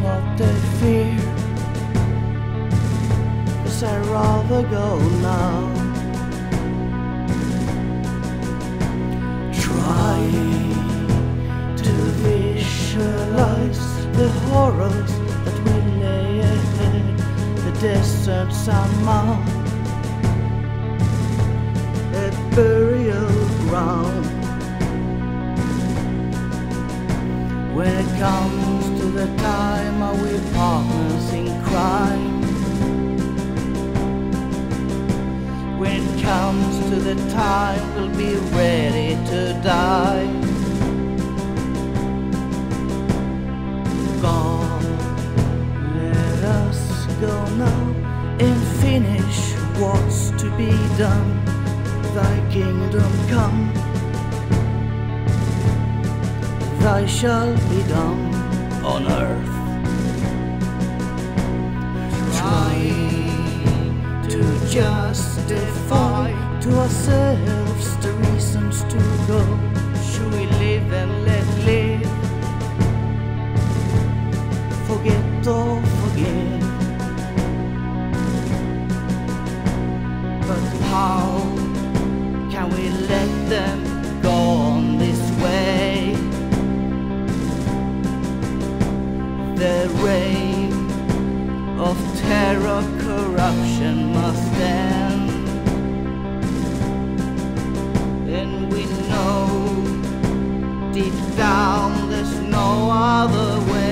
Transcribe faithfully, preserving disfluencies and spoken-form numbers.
not their fear, 'cause I'd rather go now. Trying to visualize the horrors that will lay ahead, the desert summer, a burial ground. When it comes to the time, are we partners in crime? When it comes to the time, we'll be ready to die. God, let us go now and finish what's to be done. Thy kingdom come, thy shall be done on earth. Trying to justify to ourselves the reasons to go. Should we live and let live? Forget or forgive? But how can we let them go on this way? The reign of terror, corruption must end, and we know deep down there's no other way.